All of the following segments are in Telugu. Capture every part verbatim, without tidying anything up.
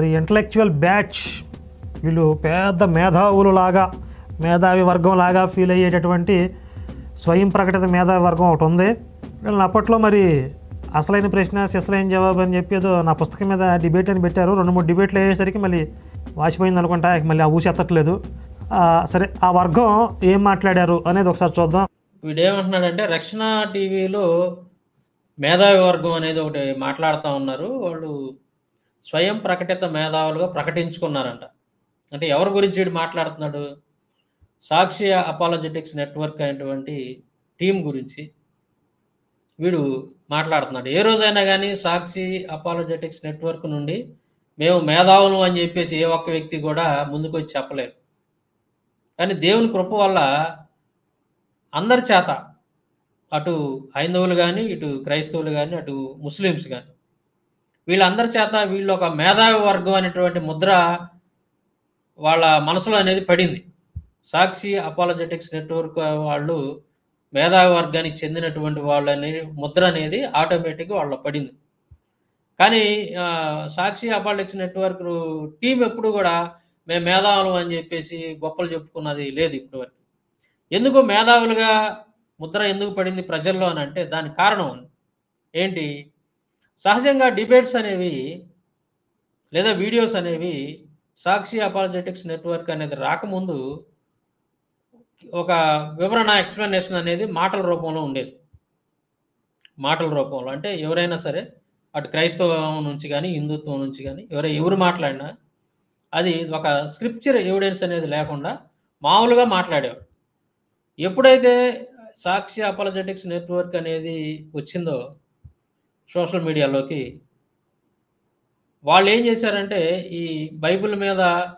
మరి ఇంటలెక్చువల్ బ్యాచ్, వీళ్ళు పెద్ద మేధావులులాగా, మేధావి వర్గం లాగా ఫీల్ అయ్యేటటువంటి స్వయం ప్రకటిత మేధావి వర్గం ఒకటి ఉంది. వీళ్ళని అప్పట్లో మరి అసలైన ప్రశ్న సిసలైన జవాబు అని చెప్పి ఏదో నా పుస్తకం మీద డిబేట్ అని పెట్టారు. రెండు మూడు డిబేట్లు అయ్యేసరికి మళ్ళీ వాచిపోయింది అనుకుంటా, మళ్ళీ ఆ ఊసి ఎత్తట్లేదు. సరే, ఆ వర్గం ఏం మాట్లాడారు అనేది ఒకసారి చూద్దాం. వీడేమంటున్నాడంటే, రక్షణ టీవీలో మేధావి వర్గం అనేది ఒకటి మాట్లాడుతూ ఉన్నారు. వాళ్ళు స్వయం ప్రకటిత మేధావులుగా ప్రకటించుకున్నారంట. అంటే ఎవరి గురించి వీడు మాట్లాడుతున్నాడు? సాక్షి అపాలజెటిక్స్ నెట్వర్క్ అనేటువంటి టీం గురించి వీడు మాట్లాడుతున్నాడు. ఏ రోజైనా కానీ సాక్షి అపాలజెటిక్స్ నెట్వర్క్ నుండి మేము మేధావులు అని చెప్పేసి ఏ ఒక్క వ్యక్తి కూడా ముందుకు వచ్చి చెప్పలేదు. కానీ దేవుని కృప వల్ల అందరి చేత, అటు హైందవులు కానీ, ఇటు క్రైస్తవులు కానీ, అటు ముస్లిమ్స్ కానీ, వీళ్ళందరి చేత వీళ్ళు ఒక మేధావి వర్గం అనేటువంటి ముద్ర వాళ్ళ మనసులో అనేది పడింది. సాక్షి అపాలజెటిక్స్ నెట్వర్క్ వాళ్ళు మేధావి వర్గానికి చెందినటువంటి వాళ్ళు అనే ముద్ర అనేది ఆటోమేటిక్గా వాళ్ళ పడింది. కానీ సాక్షి అపాలజెటిక్స్ నెట్వర్క్ టీం ఎప్పుడు కూడా మేము మేధావులు అని చెప్పేసి గొప్పలు చెప్పుకున్నది లేదు ఇప్పటి వరకు. ఎందుకు మేధావులుగా ముద్ర ఎందుకు పడింది ప్రజల్లో అని అంటే దానికి కారణం ఏంటి? సహజంగా డిబేట్స్ అనేవి లేదా వీడియోస్ అనేవి సాక్షి అపాలజెటిక్స్ నెట్వర్క్ అనేది రాకముందు ఒక వివరణ, ఎక్స్ప్లెనేషన్ అనేది మాటల రూపంలో ఉండేది. మాటల రూపంలో అంటే ఎవరైనా సరే, అటు క్రైస్తవం నుంచి కానీ, హిందుత్వం నుంచి కానీ ఎవరై ఎవరు మాట్లాడినా అది ఒక స్క్రిప్చర్ ఎవిడెన్స్ అనేది లేకుండా మామూలుగా మాట్లాడేవాడు. ఎప్పుడైతే సాక్షి అపాలజెటిక్స్ నెట్వర్క్ అనేది వచ్చిందో సోషల్ మీడియాలోకి, వాళ్ళు ఏం చేశారంటే ఈ బైబిల్ మీద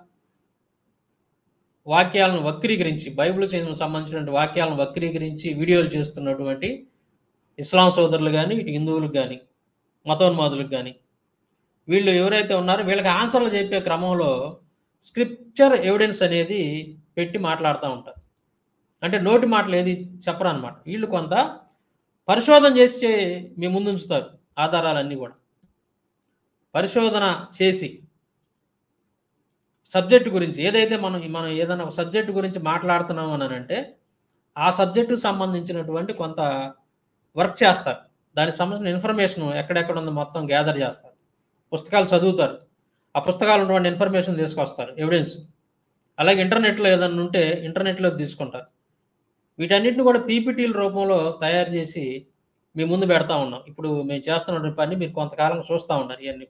వాక్యాలను వక్రీకరించి, బైబిల్ సంబంధించిన వాక్యాలను వక్రీకరించి వీడియోలు చేస్తున్నటువంటి ఇస్లాం సోదరులు కానీ, ఇటు హిందువులకు కానీ, మతోన్మాదులకు కానీ, వీళ్ళు ఎవరైతే ఉన్నారో వీళ్ళకి ఆన్సర్లు చెప్పే క్రమంలో స్క్రిప్చర్ ఎవిడెన్స్ అనేది పెట్టి మాట్లాడుతూ ఉంటారు. అంటే నోటి మాటలు ఏది చెప్పరు అనమాట. వీళ్ళు కొంత పరిశోధన చేసి మీ ముందు ఉంచుతారు. ఆధారాలన్నీ కూడా పరిశోధన చేసి సబ్జెక్టు గురించి ఏదైతే మనం మనం ఏదైనా సబ్జెక్టు గురించి మాట్లాడుతున్నాం అని అంటే ఆ సబ్జెక్టుకు సంబంధించినటువంటి కొంత వర్క్ చేస్తారు. దానికి సంబంధించిన ఇన్ఫర్మేషన్ ఎక్కడెక్కడ ఉందో మొత్తం గ్యాదర్ చేస్తారు. పుస్తకాలు చదువుతారు. ఆ పుస్తకాలు ఉన్నటువంటి ఇన్ఫర్మేషన్ తీసుకొస్తారు, ఎవిడెన్స్. అలాగే ఇంటర్నెట్లో ఏదైనా ఉంటే ఇంటర్నెట్లో తీసుకుంటారు. వీటన్నిటిని కూడా పీపీటీల రూపంలో తయారు చేసి మీ ముందు పెడతా ఉన్నాం. ఇప్పుడు మేము చేస్తున్న పని మీరు కొంతకాలం చూస్తూ ఉన్నారు. ఇవన్నీ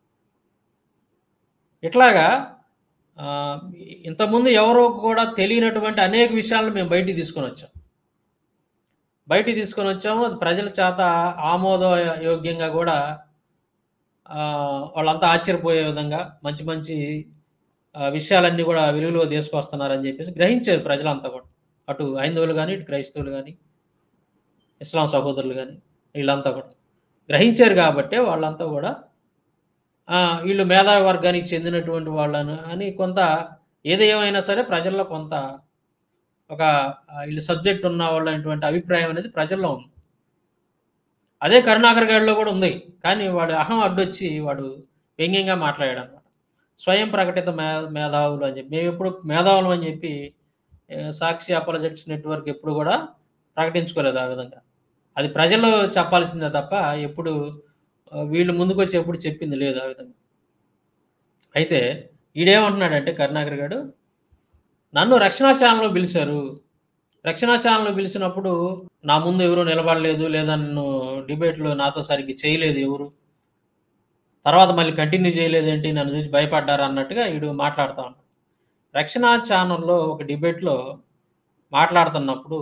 ఇట్లాగా ఇంతకుముందు ఎవరో కూడా తెలియనటువంటి అనేక విషయాలను మేము బయటికి తీసుకొని వచ్చాం బయటికి తీసుకొని వచ్చాము అది ప్రజల చేత ఆమోదయోగ్యంగా కూడా వాళ్ళంతా ఆశ్చర్యపోయే విధంగా మంచి మంచి విషయాలన్నీ కూడా వెలుగులో తీసుకొస్తున్నారని చెప్పేసి గ్రహించారు ప్రజలంతా కూడా. అటు హైందవులు కానీ, ఇటు క్రైస్తవులు కానీ, ఇస్లాం సహోదరులు కానీ, వీళ్ళంతా కూడా గ్రహించారు. కాబట్టి వాళ్ళంతా కూడా వీళ్ళు మేధావి వర్గానికి చెందినటువంటి వాళ్ళను అని కొంత ఏదేమైనా సరే ప్రజల్లో కొంత ఒక వీళ్ళు సబ్జెక్ట్ ఉన్న వాళ్ళు అనేటువంటి అభిప్రాయం అనేది ప్రజల్లో ఉంది. అదే కరుణాకర్ గారిలో కూడా ఉంది. కానీ వాడు అహం అడ్డొచ్చి వాడు వ్యంగ్యంగా మాట్లాడాడు అనమాట. స్వయం ప్రకటిత మే మేధావులు అని చెప్పి మేము ఎప్పుడు మేధావులు అని చెప్పి సాక్షి అపాలజెటిక్స్ నెట్వర్క్ ఎప్పుడు కూడా ప్రకటించుకోలేదు ఆ విధంగా. అది ప్రజల్లో చెప్పాల్సిందే తప్ప ఎప్పుడు వీళ్ళు ముందుకు వచ్చి ఎప్పుడు చెప్పింది లేదు ఆ విధంగా. అయితే ఈడేమంటున్నాడంటే కరుణాకర్ గారు, నన్ను రక్షణ ఛానల్లో పిలిచారు. రక్షణ ఛానల్లో పిలిచినప్పుడు నా ముందు ఎవరు నిలబడలేదు, లేదా నన్ను డిబేట్లో నాతో సరిగ్గా చేయలేదు ఎవరు, తర్వాత మళ్ళీ కంటిన్యూ చేయలేదేంటి, నన్ను చూసి భయపడ్డారు అన్నట్టుగా వీడు మాట్లాడుతూ ఉన్నాడు. రక్షణ ఛానల్లో ఒక డిబేట్లో మాట్లాడుతున్నప్పుడు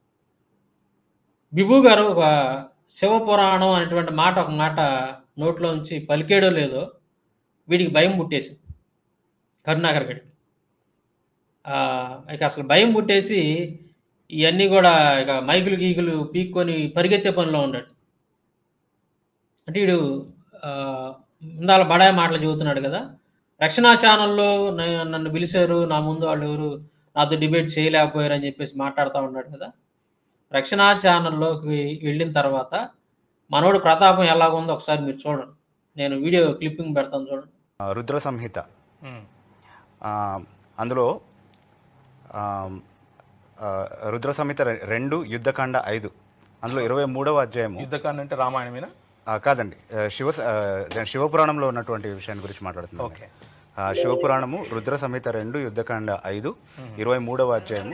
బిబు గారు ఒక శివపురాణం అనేటువంటి మాట ఒక మాట నోట్లోంచి పలికేడో లేదో వీడికి భయం పుట్టేసింది కరుణాకర్ గడికి. ఇక అసలు భయం పుట్టేసి ఇవన్నీ కూడా ఇక మైకులు గీకులు పీక్కొని పరిగెత్తే పనిలో ఉన్నాడు. అంటే వీడు ఇందాల బడాయి మాటలు చెబుతున్నాడు కదా, రక్షణ ఛానల్లో నన్ను పిలిచారు, నా ముందు వాళ్ళు ఎవరు నాతో డిబేట్ చేయలేకపోయారు అని చెప్పేసి మాట్లాడుతూ ఉన్నాడు కదా. రక్షణ ఛానల్లోకి వెళ్ళిన తర్వాత మనోడు ప్రతాపం ఎలాగుందో ఒకసారి మీరు చూడండి. నేను వీడియో క్లిప్పింగ్ పెడతాను చూడండి. ఆ, రుద్ర సంహిత ఉమ్, ఆ, అందులో ఆ, ఆ, రుద్ర సంహిత రె- రెండు యుద్ధకాండ ఐదు అందులో ఇరవై మూడవ అధ్యాయము యుద్ధకాండ అంటే రామాయణమేనా? ఆ, కాదండి ఆ, శివ ఆ, దాని శివపురాణంలో ఉన్నటువంటి విషయాన్ని గురించి మాట్లాడుతున్నాను. ఓకే. ఆ, శివపురాణము రుద్ర సంహిత రెండు యుద్ధకాండ ఐదు ఇరవై మూడవ అధ్యాయము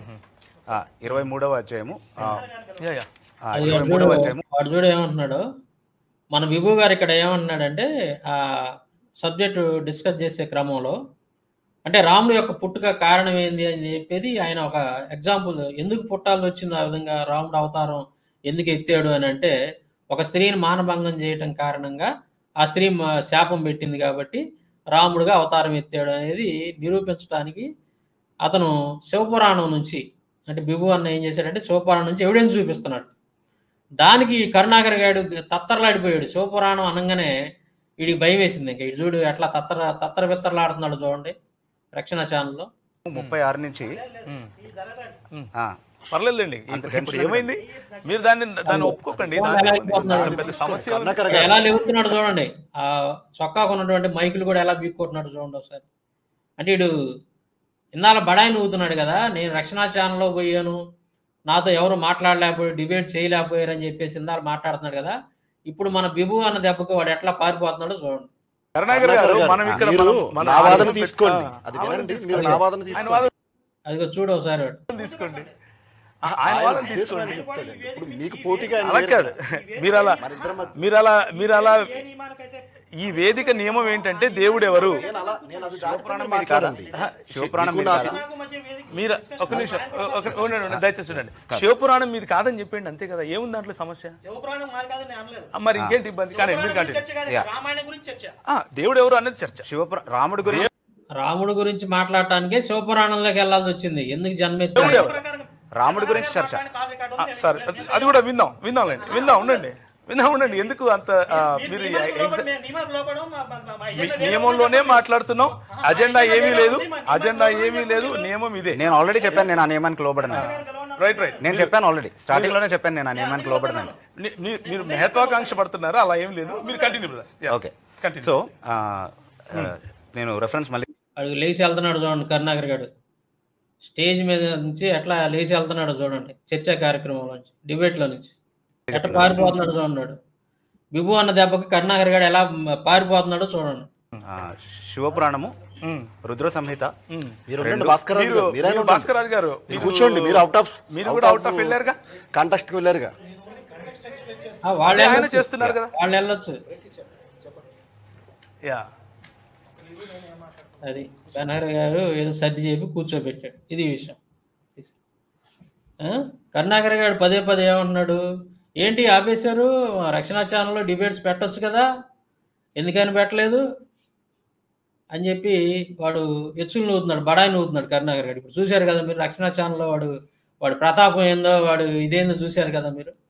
ఆ, ఇరవై మూడవ అధ్యాయము ఆ, యా యా ఆ, అది ఇరవై వాడు మూడవ చూడు అధ్యాయము వాడు చూడు ఏమంటున్నాడు, మన విభు గారు ఇక్కడ ఏమంటున్నాడంటే ఆ సబ్జెక్టు డిస్కస్ చేసే క్రమంలో అంటే రాముడు యొక్క పుట్టుక కారణం ఏంది అని చెప్పేది ఆయన ఒక ఎగ్జాంపుల్, ఎందుకు పుట్టాల్సి వచ్చింది ఆ విధంగా రాముడు అవతారం ఎందుకు ఎత్తాడు అని అంటే, ఒక స్త్రీని మానభంగం చేయటం కారణంగా ఆ స్త్రీ మ- శాపం పెట్టింది కాబట్టి రాముడుగా అవతారం ఎత్తాడు అనేది నిరూపించడానికి అతను శివపురాణం నుంచి అంటే బిభు అన్న ఏం చేశాడంటే శివపురాణం నుంచి ఎవిడెన్స్ చూపిస్తున్నాడు. దానికి కరుణాకర్ గారు తత్తరలాడిపోయాడు. శివపురాణం అనగానే వీడికి భయం వేసింది. ఇంకా ఇటు చూడు ఎట్లా తత్తర తత్తర బిత్తరలాడుతున్నాడు చూడండి రక్షణ ఛానల్లో. ముప్పై ఆరు నుంచి ఉమ్. ఆ, పర్లేదులేండి. అంత ఇప్పుడు టెన్షన్ ఏమైంది? మీరు దాన్ని దాన్ని ఒప్పుకోకండి. దాన్ని ఏముంది? దాని పెద్ద సమస్య ఉంది. కర్ణాకర్ గారు ఎలా లేవుతున్నాడు చూడండి, ఆ చొక్కాకు ఉన్నటువంటి మైకులు కూడా ఎలా బీక్కుంటున్నాడు చూడండి ఒకసారి. అంటే ఇడు ఇందాల బడాయి నవ్వుతున్నాడు కదా, నేను రక్షణ ఛానల్లో పోయాను, నాతో ఎవరు మాట్లాడలేకపోయారు, డిబేట్ చేయలేకపోయారు అని చెప్పేసి ఇందాల మాట్లాడుతున్నాడు కదా. ఇప్పుడు మన బిబు అన్న దెబ్బకు వాడు ఎట్లా పారిపోతున్నాడో చూడండి. కరుణాకర్ గారు మనం ఇక్కడ మీరు మనం- మన నా వాదన ఆరోగ్యం తీసుకోండి. పెట్ట- అది ఆ, వినండి. వాదన మీరు తీసుకోండి. నా వాదన ఆయన తీసుకోండి. వాదన అదిగో చూడు ఒకసారి వాడు. తీసుకోండి. ఆ, ఆయన వాదన తీసుకోండి. చెప్తాడు. ఇప్పుడు మీకు పోటీగా ఆయన అలా లేరు కాదు. కదా. మీరు అలా మన ఇద్దరం మధ్య- మీరు అలా మీరు అలా ఈ వేదిక నియమం ఏంటంటే దేవుడు ఎవరు? నేను అలా నేను అది శివపురాణం దాటుకొని మీది కాదా? మాట్లాడండి. శివపురాణం మీకు మీది నాకు- కాదా? మీరు ఒక నిమిషం ఒక- ఉండండి, ఉండండి, దయచేసి ఉండండి. శివపురాణం మీది కాదని చెప్పండి, అంతే కదా. ఏముంది దాంట్లో సమస్య? శివపురాణం మాది కాదని నేను అనలేదు. ఆ, మరి ఇంకేంటి ఇబ్బంది? కానీ మీరు కంటిన్యూ. చర్చ కాదు, యా. రామాయణం గురించి చర్చ. ఆ, దేవుడు ఎవరు అనేది చర్చ. శివపుర రాముడి గురించి రాముడు గురించి మాట్లాడటానికే శివపురాణంలోకి వెళ్ళాల్సి వచ్చింది. ఎందుకు జన్మెత్తాడు? దేవుడు ఎవరు? ప్రకారం రాముడి గురించి చర్చ. కాల్ రికార్డు ఆ, ఉంది. సరే అది- అది కూడా విందాం విందాంలేండి విందాం ఉండండి విందాం ఉండండి. ఎందుకు అంత ఆ, మీరు ఈ నియమాలకు ఎగ్జా- లోబడి- మేము నియమాలకు లోబడి మా- మా- మా- మా మీ- ఎజెండా వేరే నియమంలోనే ఉంది. మాట్లాడుతున్నాం. అజెండా ఏమీ లేదు, అజెండా ఏమీ లేదు, నియమం ఇదే. నేను ఆల్రెడీ చెప్పాను నేను ఆ నియమానికి లోబడినాను. రైట్ రైట్ నేను చెప్పాను ఆల్రెడీ స్టార్టింగ్ లోనే చెప్పాను నేను ఆ నియమానికి లోబడినాను. ని- ని- మీరు మహత్వాకాంక్ష పడుతున్నారు, అలా ఏం లేదు. మీరు కంటిన్యూ ఓకే కంటిన్యూ. సో ఆ, ఆ, నేను రెఫరెన్స్ మళ్ళీ అడుగు లేచి వెళ్తున్నాడు చూడండి కరుణాకర్ గారు. స్టేజ్ మీద నుంచి ఎట్లా లేచి వెళ్తున్నాడు చూడండి, చర్చా కార్యక్రమంలో నుంచి, డిబేట్లో నుంచి ఎట్లా పారిపోతున్నాడు చూడండి. బిబు అన్న దెబ్బకి కరుణాకర్ గారు ఎలా పారిపోతున్నాడో చూడండి. ఆ, శివపురాణము ఉమ్, రుద్ర సంహిత ఉమ్. మీరు ఉండండి భాస్కర్ రాజు మీరు గారు. మీరైనా మీరు ఉండండి. భాస్కర్ రాజు గారు మీరు మీరు- కూర్చోండి. మీరు అవుట్ ఆఫ్ మీరు కూడా అవుట్ ఆఫ్ వెళ్ళారుగా. కాంటెక్స్ట్ కి వెళ్ళారుగా. ఆ, వాళ్ళు ఆయన వెళ్ళొచ్చు. చేస్తున్నారు కదా. వాళ్ళు వెళ్ళొచ్చు. యా అది కరుణాకర్ గారు ఏదో సర్ది చెప్పి కూర్చోబెట్టాడు. ఇది విషయం. ఆ? కరుణాకర్ గారు పదే పదే ఏమంటున్నాడు, ఏంటి ఆపేశారు, రక్షణ ఛానల్లో డిబేట్స్ పెట్టొచ్చు కదా, ఎందుకని పెట్టలేదు అని చెప్పి వాడు ఎచ్చులు నవ్వుతున్నాడు, బడాయి నవ్వుతున్నాడు కరుణాకర్ గారు. ఇప్పుడు చూశారు కదా మీరు రక్షణ ఛానల్లో వాడు వాడు ప్రతాపం ఏందో వాడు ఇదేందో చూశారు కదా మీరు.